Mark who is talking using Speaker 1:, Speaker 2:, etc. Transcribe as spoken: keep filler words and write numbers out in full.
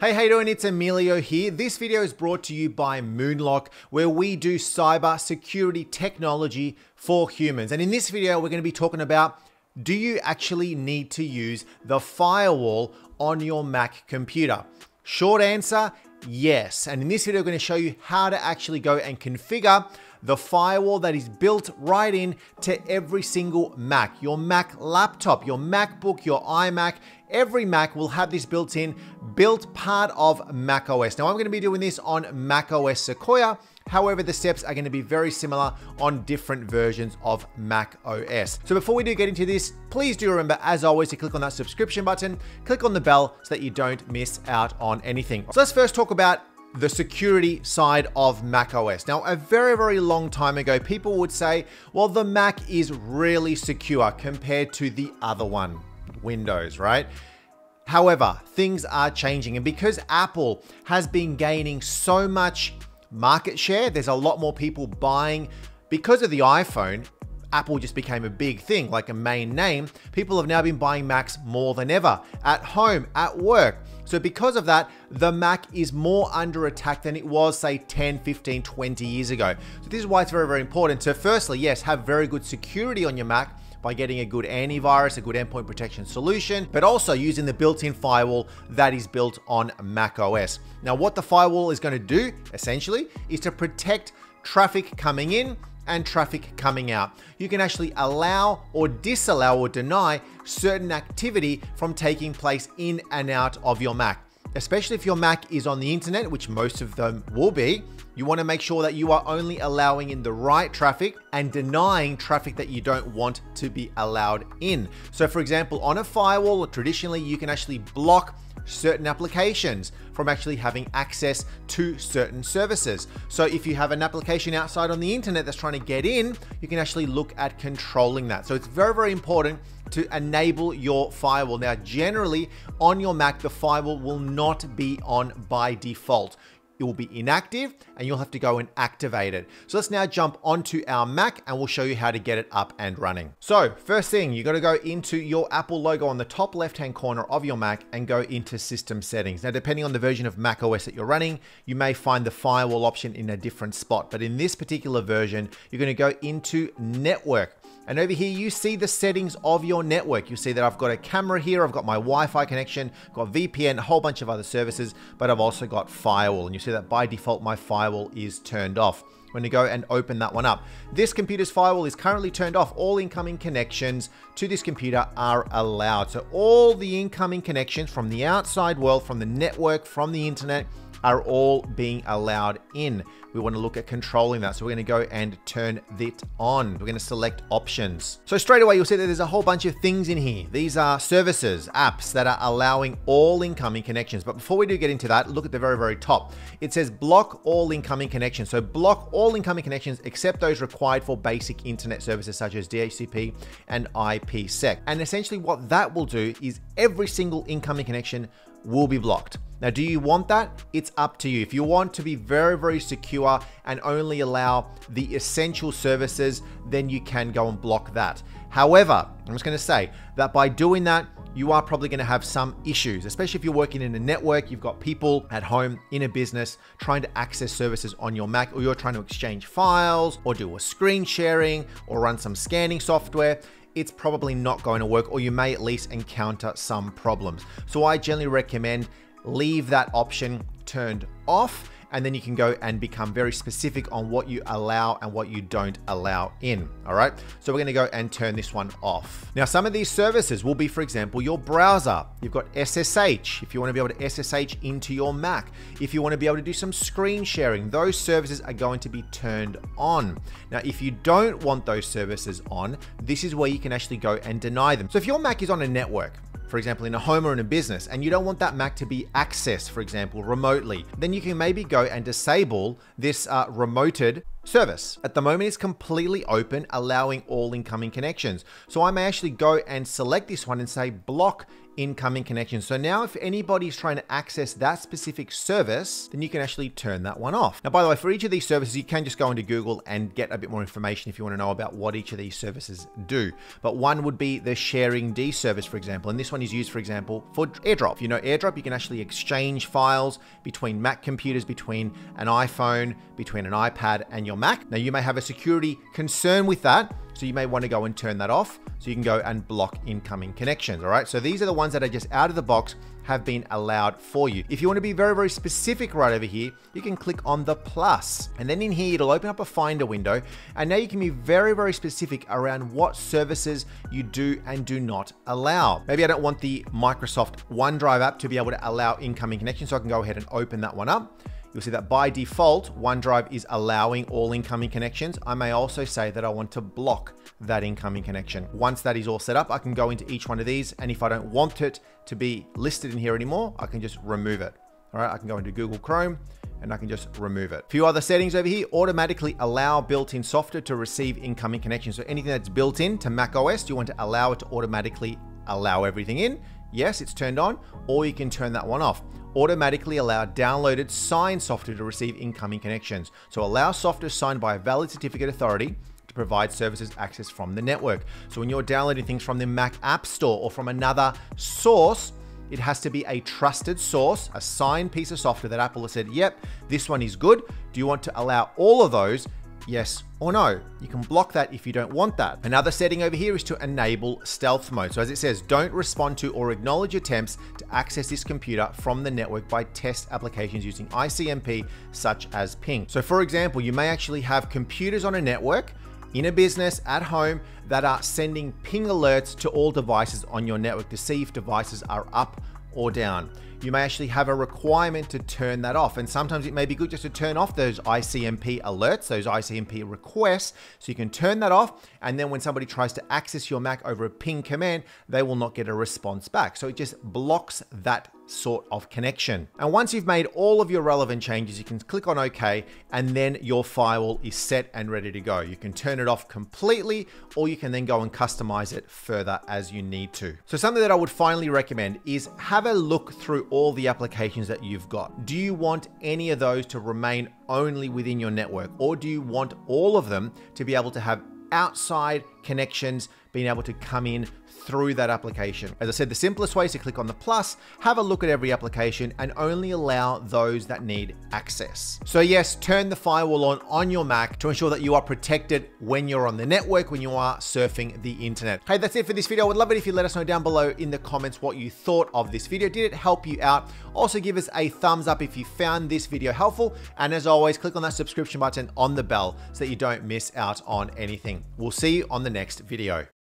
Speaker 1: Hey, how you doing? It's Emilio here. This video is brought to you by Moonlock, where we do cyber security technology for humans. And in this video, we're going to be talking about, do you actually need to use the firewall on your Mac computer? Short answer, yes. And in this video, we're going to show you how to actually go and configure the firewall that is built right in to every single Mac. Your Mac laptop, your MacBook, your iMac, every Mac will have this built in, built part of macOS. Now I'm gonna be doing this on macOS Sequoia. However, the steps are gonna be very similar on different versions of macOS. So before we do get into this, please do remember, as always, to click on that subscription button, click on the bell so that you don't miss out on anything. So let's first talk about the security side of macOS. Now, a very, very long time ago, people would say, well, the Mac is really secure compared to the other one, Windows, right? However, things are changing, and because Apple has been gaining so much market share, there's a lot more people buying. Because of the iPhone, Apple just became a big thing, like a main name. People have now been buying Macs more than ever, at home, at work. So because of that, the Mac is more under attack than it was, say, ten, fifteen, twenty years ago. So this is why it's very, very important to, firstly, yes, have very good security on your Mac by getting a good antivirus, a good endpoint protection solution, but also using the built-in firewall that is built on macOS. Now, what the firewall is going to do, essentially, is to protect traffic coming in and traffic coming out. You can actually allow or disallow or deny certain activity from taking place in and out of your Mac. Especially if your Mac is on the internet, which most of them will be, you want to make sure that you are only allowing in the right traffic and denying traffic that you don't want to be allowed in. So for example, on a firewall, traditionally you can actually block certain applications from actually having access to certain services. So if you have an application outside on the internet that's trying to get in, you can actually look at controlling that. So it's very, very important to enable your firewall. Now, generally on your Mac, the firewall will not be on by default. It will be inactive and you'll have to go and activate it. So let's now jump onto our Mac and we'll show you how to get it up and running. So first thing, you got to go into your Apple logo on the top left-hand corner of your Mac and go into system settings. Now, depending on the version of macOS that you're running, you may find the firewall option in a different spot, but in this particular version, you're going to go into network. And over here, you see the settings of your network. You see that I've got a camera here, I've got my Wi-Fi connection, got V P N, a whole bunch of other services, but I've also got firewall. And you see that by default, my firewall is turned off. I'm going to go and open that one up. This computer's firewall is currently turned off. All incoming connections to this computer are allowed. So all the incoming connections from the outside world, from the network, from the internet, are all being allowed in. We want to look at controlling that. So we're going to go and turn it on. We're going to select options. So straight away, you'll see that there's a whole bunch of things in here. These are services, apps that are allowing all incoming connections. But before we do get into that, look at the very, very top. It says block all incoming connections. So block all incoming connections except those required for basic internet services such as D H C P and I P sec. And essentially what that will do is every single incoming connection will be blocked. Now, do you want that? It's up to you. If you want to be very, very secure and only allow the essential services, then you can go and block that. However, I'm just going to say that by doing that, you are probably going to have some issues, especially if you're working in a network, you've got people at home in a business trying to access services on your Mac, or you're trying to exchange files or do a screen sharing or run some scanning software. It's probably not going to work, or you may at least encounter some problems. So I generally recommend leave that option turned off, and then you can go and become very specific on what you allow and what you don't allow in. All right, so we're going to go and turn this one off. Now, some of these services will be, for example, your browser. You've got S S H if you want to be able to S S H into your Mac. If you want to be able to do some screen sharing, those services are going to be turned on. Now, if you don't want those services on, this is where you can actually go and deny them. So if your Mac is on a network, for example, in a home or in a business, and you don't want that Mac to be accessed, for example, remotely, then you can maybe go and disable this uh, remoted service. At the moment, it's completely open, allowing all incoming connections. So I may actually go and select this one and say block incoming connections. So now if anybody's trying to access that specific service, then you can actually turn that one off. Now, by the way, for each of these services, you can just go into Google and get a bit more information if you want to know about what each of these services do. But one would be the sharing D service, for example. And this one is used, for example, for AirDrop. If you know AirDrop, you can actually exchange files between Mac computers, between an iPhone, between an iPad and your Mac. Now, you may have a security concern with that, so you may want to go and turn that off so you can go and block incoming connections, all right? So these are the ones that are just out of the box, have been allowed for you. If you want to be very, very specific right over here, you can click on the plus. And then in here, it'll open up a Finder window. And now you can be very, very specific around what services you do and do not allow. Maybe I don't want the Microsoft OneDrive app to be able to allow incoming connections, so I can go ahead and open that one up. You'll see that by default, OneDrive is allowing all incoming connections. I may also say that I want to block that incoming connection. Once that is all set up, I can go into each one of these. And if I don't want it to be listed in here anymore, I can just remove it. All right, I can go into Google Chrome and I can just remove it. A few other settings over here: automatically allow built-in software to receive incoming connections. So anything that's built in to macOS, you want to allow it to automatically allow everything in. Yes, it's turned on, or you can turn that one off. Automatically allow downloaded signed software to receive incoming connections. So allow software signed by a valid certificate authority to provide services access from the network. So when you're downloading things from the Mac App Store or from another source, it has to be a trusted source, a signed piece of software that Apple has said, yep, this one is good. Do you want to allow all of those? Yes or no. You can block that if you don't want that. Another setting over here is to enable stealth mode. So as it says, don't respond to or acknowledge attempts to access this computer from the network by test applications using I C M P, such as ping. So for example, you may actually have computers on a network in a business at home that are sending ping alerts to all devices on your network to see if devices are up or down. You may actually have a requirement to turn that off. And sometimes it may be good just to turn off those I C M P alerts, those I C M P requests, so you can turn that off. And then when somebody tries to access your Mac over a ping command, they will not get a response back. So it just blocks that sort of connection. And once you've made all of your relevant changes, you can click on OK, and then your firewall is set and ready to go. You can turn it off completely, or you can then go and customize it further as you need to. So something that I would finally recommend is have a look through all the applications that you've got. Do you want any of those to remain only within your network, or do you want all of them to be able to have outside connections being able to come in through that application? As I said, the simplest way is to click on the plus, have a look at every application, and only allow those that need access. So yes, turn the firewall on on your Mac to ensure that you are protected when you're on the network, when you are surfing the internet. Hey, that's it for this video. I would love it if you let us know down below in the comments what you thought of this video. Did it help you out? Also give us a thumbs up if you found this video helpful. And as always, click on that subscription button on the bell so that you don't miss out on anything. We'll see you on the next video.